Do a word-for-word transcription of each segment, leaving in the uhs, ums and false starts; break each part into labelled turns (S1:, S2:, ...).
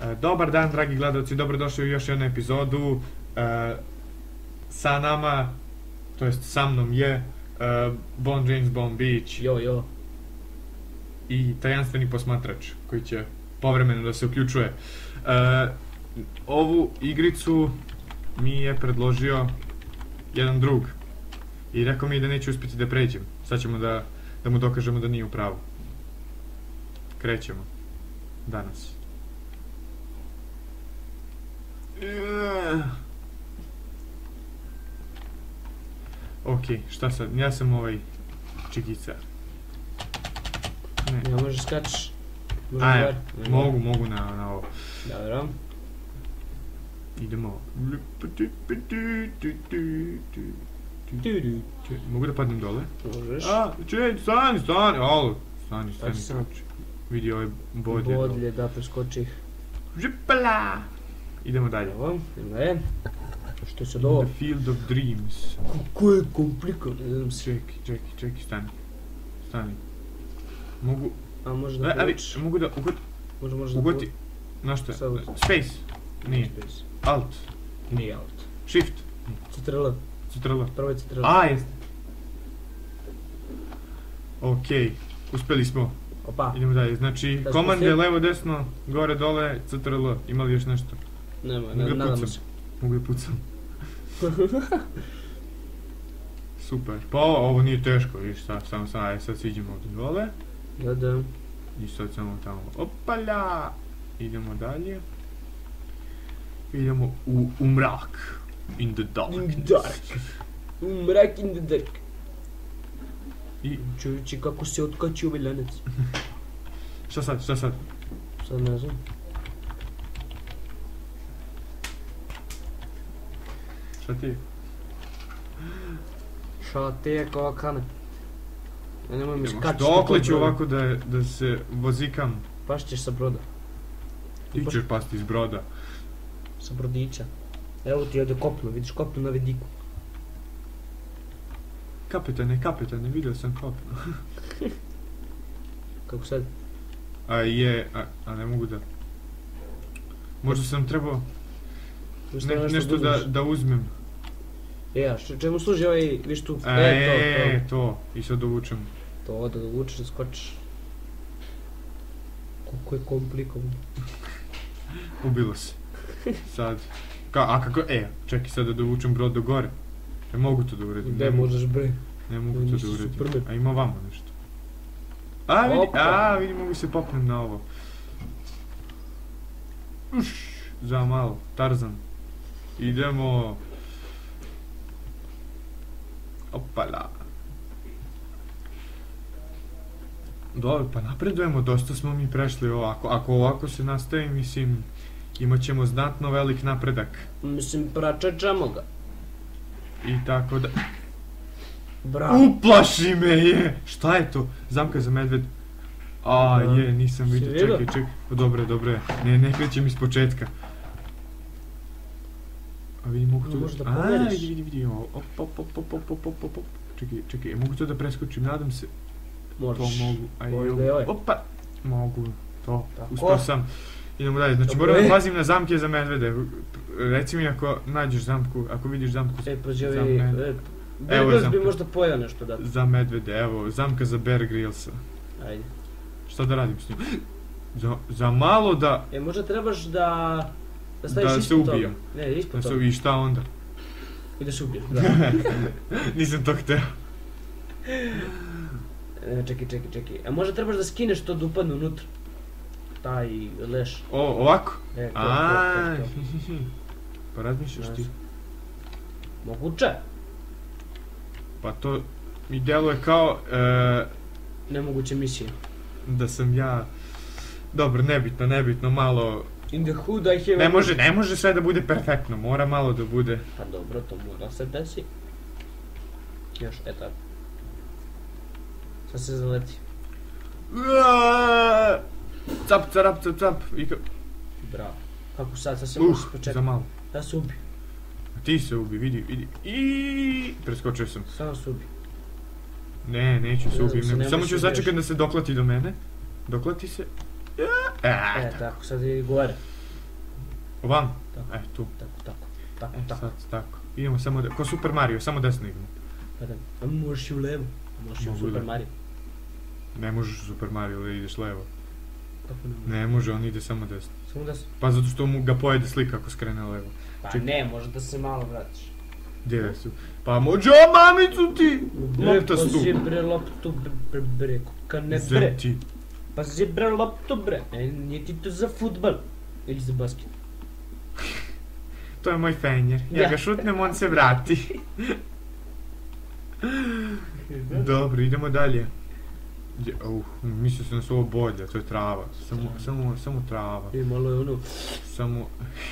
S1: Dobar dan, dragi gledalci, dobrodošli u još jednu epizodu. Sa nama, to jest sa mnom je Bon James Bon Beach
S2: Jo, jo.
S1: i tajanstveni posmatrač koji će povremeno da se uključuje. Ovu igricu mi je predložio jedan drug i rekao mi da neće uspjeti da pređem. Sad ćemo da, da mu dokažemo da nije u pravu. Krećemo danas. Ok, šta sad? Ja sam ovaj čikicar.
S2: Ne možeš skačeš.
S1: A, mogu, mogu na, na ovo.
S2: Dobro.
S1: Idemo. Mogu da padnem dole?
S2: Možeš.
S1: A, čej, stani, stani, alo. Stani, stani. Vidi ovaj bodlje.
S2: Bodlje, da preskoči.
S1: Žipala! Idemo dalje.
S2: Evo, ne. Što je sad ovo?
S1: The Field of Dreams.
S2: Kako je komplikovano.
S1: Čekaj, čekaj, čekaj, stani. Stani. Mogu...
S2: A može da povučiš?
S1: Mogu da ugoti...
S2: Može, može da
S1: ugoti... Znaš što je? Space. Nije. Alt.
S2: Nije alt.
S1: Shift.
S2: Ctrl.
S1: Ctrl.
S2: Prvo je Ctrl.
S1: A, jeste. Okej, uspeli smo.
S2: Opa.
S1: Idemo dalje, znači komande levo, desno, gore, dole, Ctrl. Ima li još nešto?
S2: Nema, nadamo se.
S1: Mogu da pucam. Super, pa ovo nije teško, vidiš šta, samo sad, aj sad siđemo ovdje dole.
S2: Da, da.
S1: I sad samo tamo, opalja! Idemo dalje. Idemo u, u mrak. In the dark.
S2: In the dark. U mrak in the dark.
S1: I...
S2: Čujući kako se otkači ovaj lanec.
S1: Šta sad, šta sad?
S2: Sad ne znam.
S1: Šta ti je?
S2: Šta ti je kao kane? Ja nemoj mi skačiti.
S1: Dokle ću ovako da, da se vozikam?
S2: Pašćeš sa broda.
S1: Ti ćeš pasti iz broda.
S2: Sa brodića. Evo ti ovdje kopno, vidiš kopno na vidiku.
S1: Kapetane, kapetane, vidio sam kopno.
S2: Kako sad?
S1: A je, a, a ne mogu da... Možda sam trebao ne, nešto da, da uzmem.
S2: E, a čemu služi ovaj, viš tu?
S1: E, e, to, to. I sad dovučem.
S2: To, da dovučeš, da skočiš. Koliko je komplikovano.
S1: Ubilo se. Sad. Ka, a kako, e, čekaj sad da dovučem brod do gore. Ne mogu to da uredim.
S2: Gde možeš bre?
S1: Ne mogu to da uredim. A ima vamo nešto. A vidi, a vidi, mogu se popnem na ovo. Uš, za malo, Tarzan. Idemo. Opala. Dobro, pa napredujemo, dosta smo mi prešli ovako. Ako ovako se nastavi, mislim, imat ćemo znatno velik napredak.
S2: Mislim, pračačamo ga.
S1: I tako da...
S2: Bravo.
S1: Uplaši me je! Šta je to? Zamka za medved. A je, nisam vidio, čekaj, čekaj. Dobro, dobro, ne, ne krećem iz početka. A vidi, mogu to da... Aaa, vidi, vidi, vidi, op, op, op, op, op, op, op, op. Čekaj, čekaj, mogu to da preskočim, nadam se.
S2: Možeš.
S1: To mogu,
S2: ajde,
S1: opa, mogu, to, uspio sam. Idemo dalje, znači moram da pazim na zamke za medvede. Reci mi ako nađeš zamku, ako vidiš zamku za medvede.
S2: Bear Grylls bi možda pojao nešto da...
S1: Za medvede, evo, zamka za Bear Grylls-a.
S2: Ajde.
S1: Šta da radim s njim? Za, za malo da...
S2: E, možda trebaš da... Da staviš
S1: da
S2: ispod toga.
S1: se ubijam.
S2: Ne, ispod
S1: da
S2: toga.
S1: I šta onda?
S2: I da se ubiješ, da.
S1: Nisam to hteo.
S2: E, čekaj, čekaj, čekaj. A možda trebaš da skineš to da upadne unutra. Taj leš.
S1: O, ovako?
S2: E, to,
S1: Aaaa.
S2: to, to, to.
S1: Pa razmišljaš ti?
S2: Moguće.
S1: Pa to mi djeluje kao... E,
S2: nemoguće misije.
S1: Da sam ja... Dobro, nebitno, nebitno, malo...
S2: In the hood I have...
S1: Ne može, ne može sve da bude perfektno, mora malo da bude...
S2: Pa dobro, to mora se desi. Još, e tako. Sad se zaleti.
S1: Cap, carap, cap, cap.
S2: Bravo. Kako sad, sad se možeš početi.
S1: Za malo.
S2: Da se ubi.
S1: Ti se ubi, vidi, vidi. I preskočio sam.
S2: Samo se ubi.
S1: Ne, neću se ubijem. Samo ću začekati da se doklati do mene. Doklati se.
S2: E, tako, sad je gore.
S1: Ovam?
S2: Tako.
S1: E, tu.
S2: Tako, tako, tako,
S1: E,
S2: tako.
S1: sad, tako. Idemo samo da, ko Super Mario, samo desno idemo.
S2: Pa da, a možeš i u levo. Možeš i u
S1: Mogu
S2: Super
S1: da.
S2: Mario.
S1: Ne možeš u Super Mario da ideš levo.
S2: Kako ne može?
S1: Ne može, on ide samo desno.
S2: Samo da se...
S1: Pa zato što mu ga pojede slika ako skrene levo.
S2: Pa
S1: Čekaj.
S2: ne, može da se malo vratiš.
S1: Gdje su? Pa može o mamicu ti!
S2: Bre,
S1: Lopta stu.
S2: pazi bre, loptu bre, bre, bre, kuka ne bre.
S1: Zem ti.
S2: Pazi bre, loptu bre. E, nije ti to za futbal. Ili za basket.
S1: To je moj fenjer. Ja
S2: Ja.
S1: ga šutnem, on se vrati. Dobro, idemo dalje. Gdje- Uh, mislio sam da su ovo bolje, to je trava. Samo, samo, samo trava.
S2: I malo je ono...
S1: Samo...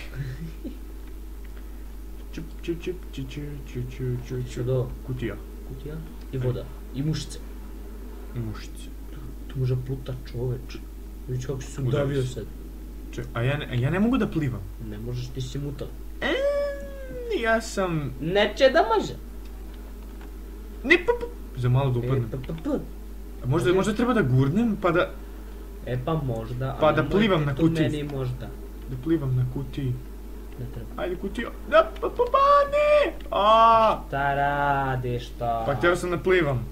S1: Čup, čup, čup, čup, čup, čup, čup, čup, čup.
S2: Sad ovo,
S1: Kutija.
S2: kutija i voda. I mušice.
S1: I mušice.
S2: Tu može pluta čoveč. Vidiš kako si se
S1: Udari
S2: udavio
S1: se.
S2: sad.
S1: Ček, a ja ne, a ja ne mogu da plivam.
S2: Ne možeš, ti si mutal.
S1: E, ja sam...
S2: Neće da može.
S1: Ne, pa, pa. Za malo da
S2: E,
S1: upadnem.
S2: pa, pa, pa.
S1: A možda,
S2: Može.
S1: možda treba da gurnem, pa da...
S2: E pa možda,
S1: Pa
S2: a
S1: da
S2: nemoj
S1: plivam
S2: ti
S1: na
S2: tu
S1: kutiji.
S2: meni možda.
S1: Da plivam na kutiji.
S2: Ne treba.
S1: Ajde kutija. Da, pa, pa, pa, ne! A,
S2: Šta radiš to?
S1: pa htio sam da plivam.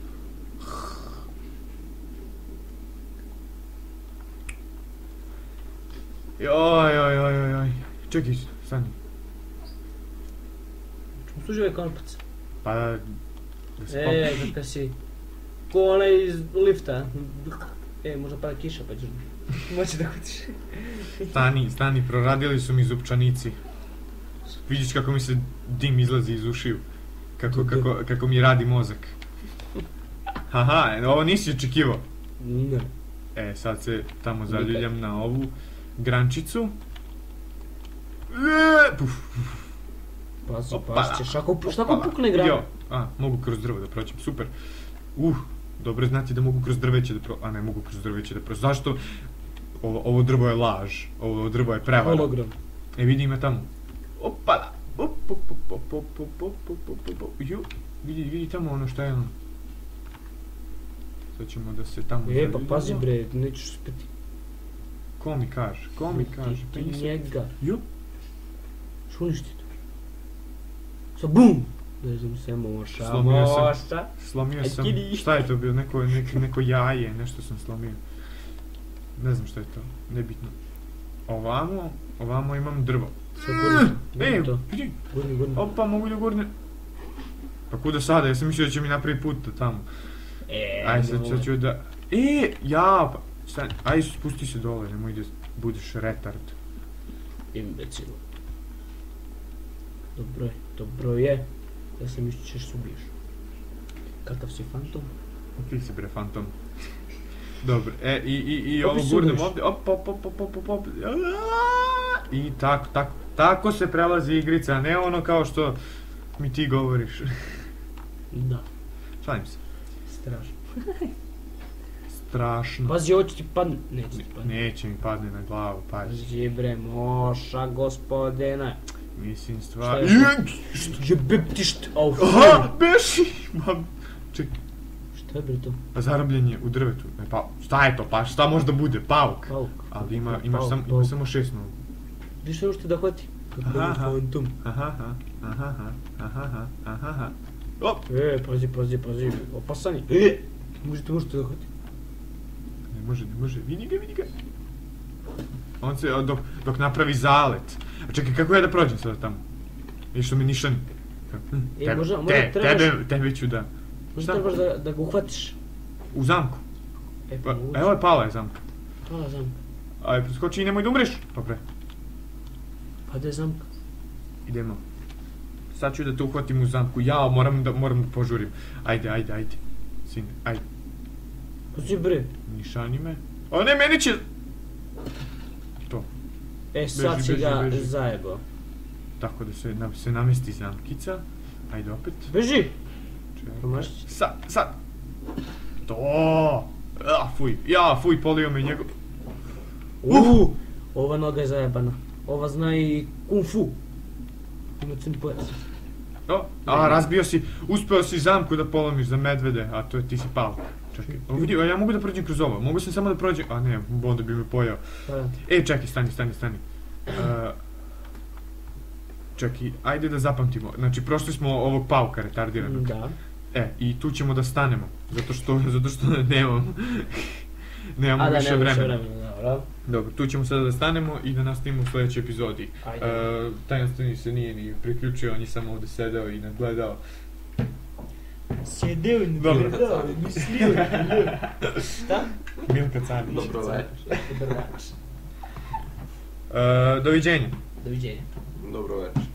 S1: Joj, joj, joj, joj, joj. Čekaj, stani.
S2: Čemu služi ovaj konopac?
S1: Pa da... Da se pop...
S2: E, kakav si... Ko onaj iz lifta. E, možda pada kiša pa ćeš... Moći da kuciš.
S1: Stani, stani, proradili su mi zupčanici. Vidiš kako mi se dim izlazi iz ušiju. Kako, kako, kako mi radi mozak. Haha, ovo nisi očekivao.
S2: Ne.
S1: E, sad se tamo zaljuljam na ovu grančicu. E, puf,
S2: Pazi,
S1: Opa.
S2: pazi ćeš, ako, šta ako
S1: opala.
S2: pukne grana?
S1: Jo, a, mogu kroz drvo da prođem, super. Uh, dobro znati da mogu kroz drveće da pro... A ne mogu kroz drveće da pro... Zašto? Ovo, ovo drvo je laž, ovo drvo je prevara.
S2: Hologram.
S1: E, vidi ima tamo. Opala. Op, op, op, op, op, op, op, op, op, op, op. Ju, vidi, vidi tamo ono što je ono. Sad ćemo da se tamo...
S2: E, pa
S1: zaljubimo.
S2: pazi bre, nećeš uspjeti.
S1: Ko mi kaže, ko mi kaže?
S2: Ti,
S1: Pa
S2: ti
S1: nisam-
S2: njega.
S1: Ju,
S2: Što uništi to? Sa bum! Ne znam se moša,
S1: Slomio sam.
S2: moša.
S1: slomio
S2: Aj,
S1: sam,
S2: kidi.
S1: šta je to bio, neko, neko, neko jaje, nešto sam slomio. Ne znam šta je to, nebitno. Ovamo, ovamo imam drvo.
S2: Sad gurni,
S1: E,
S2: gurni to.
S1: vidi,
S2: Gurni, gurni.
S1: opa, mogu da gurne. Pa kuda sada, ja sam mislio da će mi napraviti put do tamo.
S2: E,
S1: Aj, sad,
S2: nemoj.
S1: sad ću da... E, ja, pa, stani, aj, spusti se dole, nemoj da budeš retard.
S2: Imbecil. Dobro je, dobro je. Ja sam mislio ćeš se ubiješ. Kakav si fantom?
S1: Ti si bre, fantom. Dobro, e, i, i, i
S2: Kako
S1: ovo
S2: se
S1: gurnem
S2: udariš?
S1: ovdje, op, op, op, op, op, op, op, Aaaa! I tako, tako, tako se prelazi igrica, a ne ono kao što mi ti govoriš.
S2: Da,
S1: Šalim se.
S2: strašno.
S1: Strašno.
S2: Pazi, ovo će ti padne. Neće ti padne.
S1: Neće mi padne na glavu, pazi.
S2: Pazi bre, moša gospodina.
S1: Mislim
S2: Šta
S1: stvar...
S2: je to? Jebem ti št... Au,
S1: Aha, beši! Mam, čekaj,
S2: šta je bre to?
S1: pa zarobljen je u drvetu. Ne, pa, šta je to, pa šta može da bude? Pauk.
S2: Pauk.
S1: Ali ima, imaš
S2: Pauk,
S1: sam, ima
S2: pauk.
S1: samo šest nogu.
S2: Vidiš što ušte da hvati? Kako
S1: Aha,
S2: da
S1: aha.
S2: fantom.
S1: Aha, aha, aha, aha, aha, aha, aha, aha. Op!
S2: E, pazi, pazi, pazi, opasan je. E, možete, možete da hvati.
S1: Ne može, ne može, vidi ga, vidi ga. On se, dok, dok napravi zalet. A čekaj, kako ja da prođem sada tamo? Vidiš što mi nišan... Hm,
S2: E,
S1: tebe,
S2: možda- možda
S1: te,
S2: trebaš-
S1: tebe, tebe ću da...
S2: Možda
S1: Šta?
S2: trebaš da, da ga uhvatiš.
S1: U zamku.
S2: E,
S1: Pa,
S2: pa
S1: evo je pala je zamka.
S2: Hvala zamka.
S1: Aj, preskoči i nemoj da umreš. Dobre,
S2: Pa da je zamka.
S1: idemo. Sad ću da te uhvatim u zamku. Ja, moram da, moram da požurim. Ajde, ajde, ajde. Sine, ajde.
S2: Pazi bre.
S1: Nišani me. O ne, meni će... To.
S2: E, sad
S1: Beži,
S2: si
S1: beži,
S2: ga
S1: beži.
S2: zajebao.
S1: Tako da se, na, se namesti zamkica. Ajde opet.
S2: Beži!
S1: Čekaj.
S2: Promašit će.
S1: Sad, sad. To. Ja, fuj. Ja, fuj, polio me njegov.
S2: Uuu! Ova noga je zajebana. Ova zna i kung fu. Ima crni pojas.
S1: O, a, razbio si, uspeo si zamku da polomiš za medvede, a to je ti si pao. Čekaj, o, vidi, a ja mogu da prođem kroz ovo, mogu sam samo da prođem, a ne, onda bi me pojao.
S2: Pa da.
S1: E, čekaj, stani, stani, stani. Uh, čak i ajde da zapamtimo. Znači, prošli smo ovog pauka retardiranog.
S2: Da.
S1: E, i tu ćemo da stanemo, zato što, zato što nemam, nemamo
S2: A da,
S1: više
S2: nema više
S1: vremena.
S2: vremena, dobro.
S1: Dobro, tu ćemo sada da stanemo i da nastavimo u sledećoj epizodi.
S2: Ajde.
S1: E, tajanstveni se nije ni priključio, on je samo ovde sedeo i nadgledao.
S2: Sjedeo i
S1: Dobro.
S2: gledao, mislio. Šta?
S1: Milka Canić.
S3: Dobro večer.
S2: Dobro večer.
S1: E, doviđenja.
S2: Doviđenja.
S3: Dobro večer.